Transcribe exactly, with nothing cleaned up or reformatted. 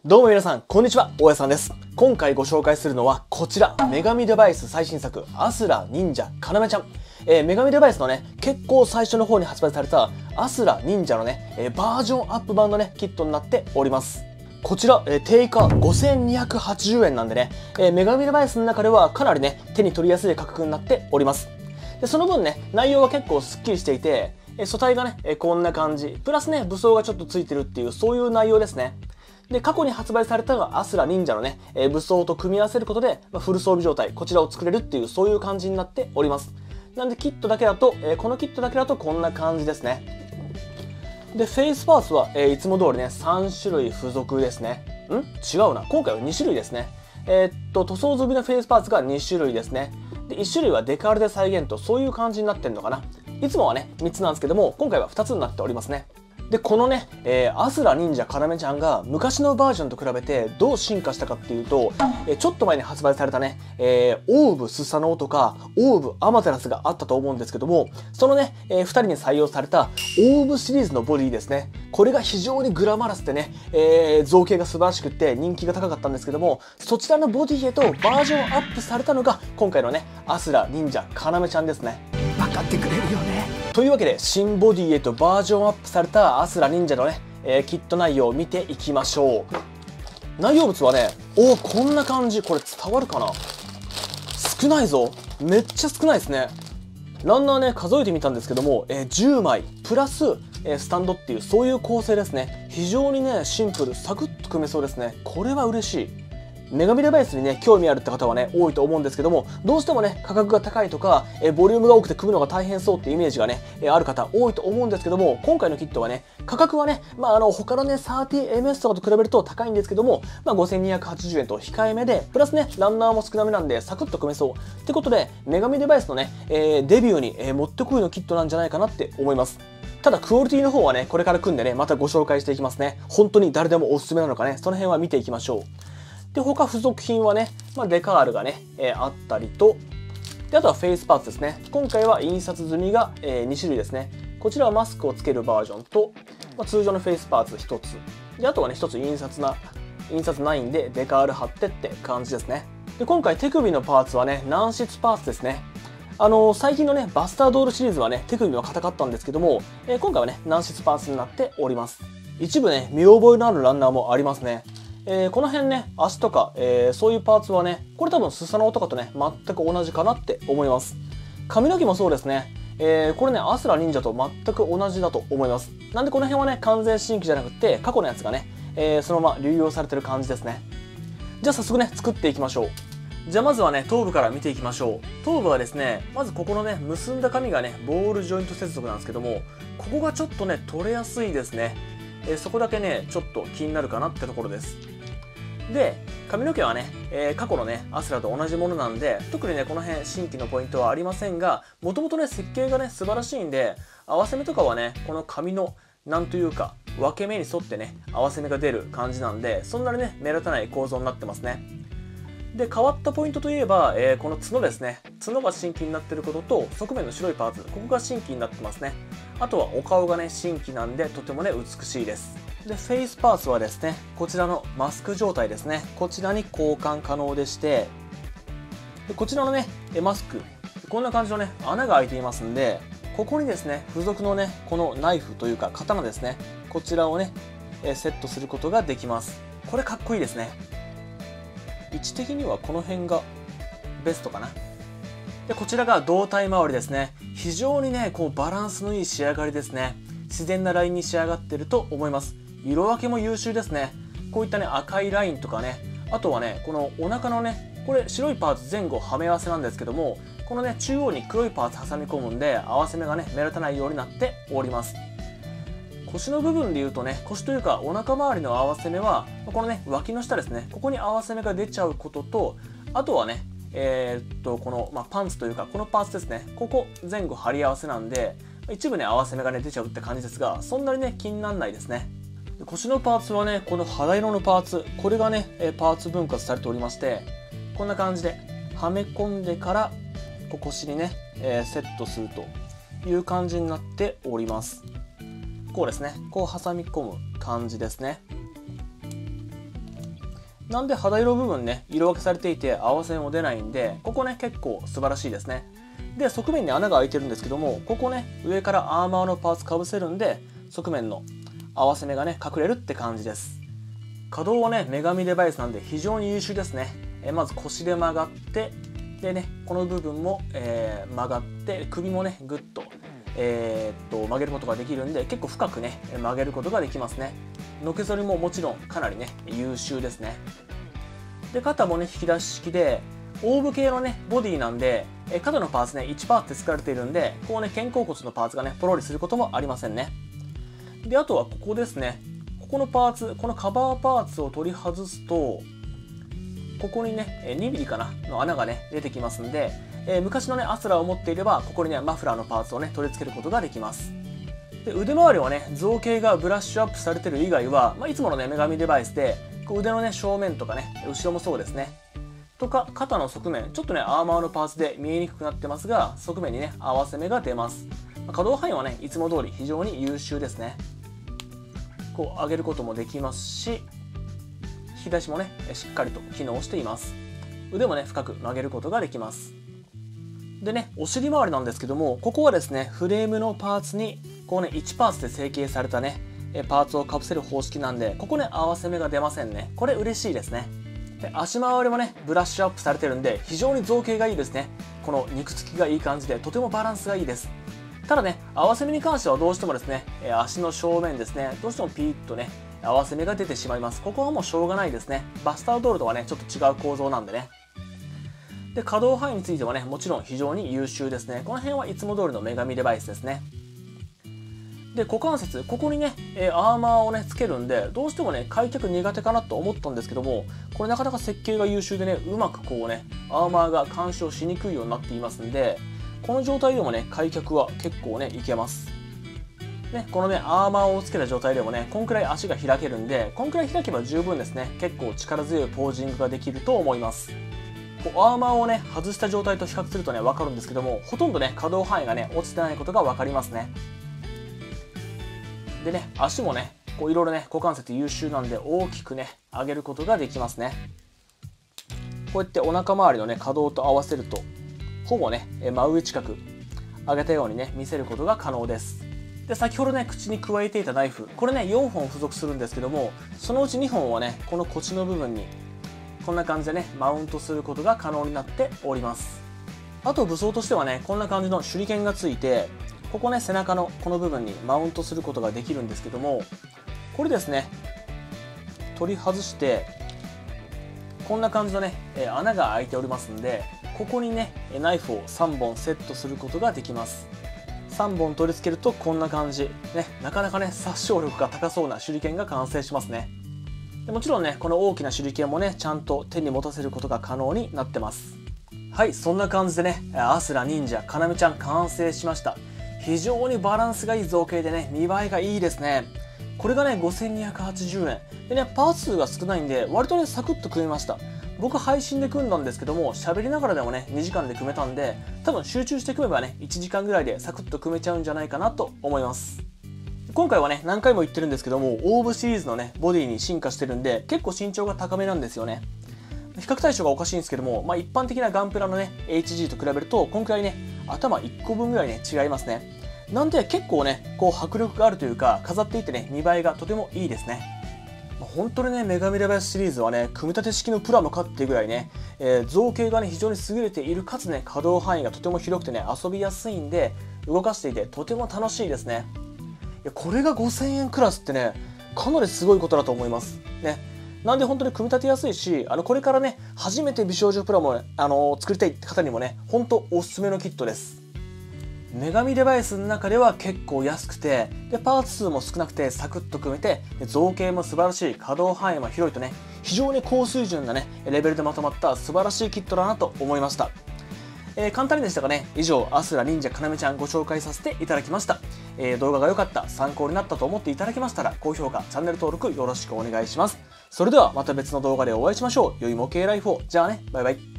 どうも皆さん、こんにちは、大家さんです。今回ご紹介するのはこちら、女神デバイス最新作、アスラ忍者かなめちゃん。えー、女神デバイスのね、結構最初の方に発売されたアスラ忍者のね、えー、バージョンアップ版のね、キットになっております。こちら、えー、定価ごせんにひゃくはちじゅうえんなんでね、えー、女神デバイスの中ではかなりね、手に取りやすい価格になっております。で、その分ね、内容は結構スッキリしていて、えー、素体がね、えー、こんな感じ。プラスね、武装がちょっとついてるっていう、そういう内容ですね。で、過去に発売されたアスラ忍者のね、えー、武装と組み合わせることで、まあ、フル装備状態、こちらを作れるっていう、そういう感じになっております。なんで、キットだけだと、えー、このキットだけだとこんな感じですね。で、フェイスパーツは、えー、いつも通りね、さんしゅるい付属ですね。ん違うな。今回はにしゅるいですね。えー、っと、塗装済みのフェイスパーツがにしゅるいですね。で、いっしゅるいはデカールで再現と、そういう感じになってるのかな。いつもはね、みっつなんですけども、今回はふたつになっておりますね。で、このね、えー、アスラ忍者かなめちゃんが昔のバージョンと比べてどう進化したかっていうと、えー、ちょっと前に発売されたね、えー、オーブスサノオとかオーブアマテラスがあったと思うんですけども、そのね、えー、ふたりに採用されたオーブシリーズのボディですね。これが非常にグラマラスでね、えー、造形が素晴らしくって人気が高かったんですけども、そちらのボディへとバージョンアップされたのが今回のね、アスラ忍者かなめちゃんですね。 分かってくれるよね。 というわけで、新ボディへとバージョンアップされたアスラ忍者のね、えー、キット内容を見ていきましょう。内容物はね、おお、こんな感じ。これ伝わるかな。少ないぞ。めっちゃ少ないですね。ランナーね、数えてみたんですけども、えー、じゅうまいプラス、えー、スタンドっていう、そういう構成ですね。非常にね、シンプル、サクッと組めそうですね。これは嬉しい。女神デバイスにね、興味あるって方はね、多いと思うんですけども、どうしてもね、価格が高いとか、えボリュームが多くて組むのが大変そうってイメージがね、えある方多いと思うんですけども、今回のキットはね、価格はね、まあ、あの、他のね、サーティーエムエス とかと比べると高いんですけども、まあ、ごせんにひゃくはちじゅうえんと控えめで、プラスね、ランナーも少なめなんで、サクッと組めそう。ってことで、女神デバイスのね、えー、デビューに、えー、もってこいのキットなんじゃないかなって思います。ただ、クオリティの方はね、これから組んでね、またご紹介していきますね。本当に誰でもおすすめなのかね、その辺は見ていきましょう。で、他付属品はね、まあ、デカールがね、えー、あったりと、で、あとはフェイスパーツですね。今回は印刷済みが、えー、にしゅるいですね。こちらはマスクをつけるバージョンと、まあ、通常のフェイスパーツひとつ。で、あとはね、ひとつ印刷な、印刷ないんでデカール貼ってって感じですね。で、今回手首のパーツはね、軟質パーツですね。あのー、最近のね、バスタードールシリーズはね、手首は硬かったんですけども、えー、今回はね、軟質パーツになっております。一部ね、見覚えのあるランナーもありますね。えー、この辺ね、足とか、えー、そういうパーツはね、これ多分スサノオとかとね、全く同じかなって思います。髪の毛もそうですね。えー、これね、アスラ忍者と全く同じだと思います。なんでこの辺はね、完全新規じゃなくて、過去のやつがね、えー、そのまま流用されてる感じですね。じゃあ早速ね、作っていきましょう。じゃあまずはね、頭部から見ていきましょう。頭部はですね、まずここのね、結んだ髪がね、ボールジョイント接続なんですけども、ここがちょっとね、取れやすいですね。えー、そこだけね、ちょっと気になるかなってところです。で、髪の毛はね、えー、過去のね、アスラと同じものなんで、特にね、この辺新規のポイントはありませんが、もともとね、設計がね、素晴らしいんで、合わせ目とかはね、この髪の、なんというか、分け目に沿ってね、合わせ目が出る感じなんで、そんなにね、目立たない構造になってますね。で、変わったポイントといえば、えー、この角ですね。角が新規になってることと、側面の白いパーツ、ここが新規になってますね。あとはお顔がね、新規なんで、とてもね、美しいです。で、フェイスパーツはですね、こちらのマスク状態ですね。こちらに交換可能でして、でこちらのね、マスク、こんな感じのね、穴が開いていますんで、ここにですね、付属のね、このナイフというか刀ですね、こちらをね、セットすることができます。これかっこいいですね。位置的にはこの辺がベストかな。で、こちらが胴体周りですね。非常にね、こうバランスのいい仕上がりですね。自然なラインに仕上がっていると思います。色分けも優秀ですね。こういったね、赤いラインとかね、あとはね、このお腹のね、これ白いパーツ前後はめ合わせなんですけども、このね、中央に黒いパーツ挟み込むんで、合わせ目がね、目立たないようになっております。腰の部分で言うとね、腰というかお腹周りの合わせ目は、このね、脇の下ですね、ここに合わせ目が出ちゃうことと、あとはね、えー、っと、この、まあ、パンツというか、このパーツですね、ここ前後貼り合わせなんで、一部ね、合わせ目がね、出ちゃうって感じですが、そんなにね、気にならないですね。腰のパーツはね、この肌色のパーツ、これがね、パーツ分割されておりまして、こんな感じで、はめ込んでから、こう腰にね、えー、セットするという感じになっております。こうですね、こう挟み込む感じですね。 なんで肌色部分ね、色分けされていて合わせ目も出ないんで、ここね、結構素晴らしいですね。で、側面に穴が開いてるんですけども、ここね、上からアーマーのパーツかぶせるんで、側面の合わせ目がね、隠れるって感じです。可動はね、女神デバイスなんで非常に優秀ですね。えまず腰で曲がって、でね、この部分も、えー、曲がって、首もね、ぐっと、えー、っと曲げることができるんで、結構深くね、曲げることができますね。のけぞりももちろんかなりね、優秀ですね。で、肩もね、引き出し式で、オーブ系のね、ボディなんで、え肩のパーツね、いちパーツで作られているんで、こうね、肩甲骨のパーツがね、ポロリすることもありませんね。で、あとはここですね。ここのパーツ、このカバーパーツを取り外すと、ここにね、にミリかなの穴がね、出てきますんで、えー、昔のね、アスラを持っていれば、ここにね、マフラーのパーツをね、取り付けることができます。で、腕周りはね、造形がブラッシュアップされてる以外は、まあ、いつものね、女神デバイスで、こう腕のね、正面とかね、後ろもそうですね。とか、肩の側面、ちょっとね、アーマーのパーツで見えにくくなってますが、側面にね、合わせ目が出ます。まあ、可動範囲はね、いつも通り非常に優秀ですね。こう、上げることもできますし、引き出しもね、しっかりと機能しています。腕もね、深く曲げることができます。でね、お尻周りなんですけども、ここはですね、フレームのパーツに、こうね、いちパーツで成形されたね、パーツをかぶせる方式なんで、ここね、合わせ目が出ませんね。これ嬉しいですね。で、足回りもね、ブラッシュアップされてるんで、非常に造形がいいですね。この肉付きがいい感じで、とてもバランスがいいです。ただね、合わせ目に関してはどうしてもですね、足の正面ですね、どうしてもピーッとね、合わせ目が出てしまいます。ここはもうしょうがないですね。バスタードールとはね、ちょっと違う構造なんでね。で、可動範囲についてはね、もちろん非常に優秀ですね。この辺はいつも通りの女神デバイスですね。で、股関節、ここにね、アーマーをね、つけるんで、どうしてもね、開脚苦手かなと思ったんですけども、これなかなか設計が優秀でね、うまくこうね、アーマーが干渉しにくいようになっていますんで、この状態でもね、開脚は結構ね、いけます。ね、このね、アーマーをつけた状態でもね、こんくらい足が開けるんで、こんくらい開けば十分ですね、結構力強いポージングができると思います。こうアーマーをね、外した状態と比較するとね、わかるんですけども、ほとんどね、可動範囲がね、落ちてないことがわかりますね。でね、足もね、こういろいろね、股関節優秀なんで、大きくね、上げることができますね。こうやってお腹周りのね、可動と合わせると、ほぼね、真上近く上げたようにね、見せることが可能です。で、先ほどね、口に加えていたナイフ、これね、よんほん付属するんですけども、そのうちにほんはね、この腰の部分に、こんな感じでね、マウントすることが可能になっております。あと武装としてはね、こんな感じの手裏剣がついて、ここね、背中のこの部分にマウントすることができるんですけども、これですね、取り外して、こんな感じのね、穴が開いておりますんで、ここにね、ナイフをさんぼんセットすることができます。さんぼん取り付けるとこんな感じ。ね、なかなかね、殺傷力が高そうな手裏剣が完成しますね。でもちろんね、この大きな手裏剣もね、ちゃんと手に持たせることが可能になってます。はい、そんな感じでね、アスラ忍者かなめちゃん完成しました。非常にバランスがいい造形でね、見栄えがいいですね。これがね、ごせんにひゃくはちじゅうえん。でね、パーツ数が少ないんで、割とね、サクッと組めました。僕配信で組んだんですけども、喋りながらでもね、にじかんで組めたんで、多分集中して組めばね、いちじかんぐらいでサクッと組めちゃうんじゃないかなと思います。今回はね、何回も言ってるんですけども、オーブシリーズのね、ボディに進化してるんで、結構身長が高めなんですよね。比較対象がおかしいんですけども、まあ、一般的なガンプラのね、エイチジー と比べると、こんくらいね、頭いっこぶんぐらいね、違いますね。なんで結構ね、こう迫力があるというか、飾っていてね、見栄えがとてもいいですね。本当にね、女神デバイスシリーズはね、組み立て式のプラもかっていうぐらいね、えー、造形がね、非常に優れている、かつね、可動範囲がとても広くてね、遊びやすいんで、動かしていてとても楽しいですね。いや、これがごせんえんクラスってね、かなりすごいことだと思います。ね。なんで本当に組み立てやすいし、あの、これからね、初めて美少女プラも、あのー、作りたい方にもね、本当おすすめのキットです。女神デバイスの中では結構安くて、でパーツ数も少なくてサクッと組めて、造形も素晴らしい、可動範囲も広いとね、非常に高水準なね、レベルでまとまった素晴らしいキットだなと思いました。えー、簡単にでしたがね、以上、アスラ忍者かなめちゃんご紹介させていただきました。えー、動画が良かった、参考になったと思っていただけましたら、高評価、チャンネル登録よろしくお願いします。それではまた別の動画でお会いしましょう。良い模型ライフを。じゃあね、バイバイ。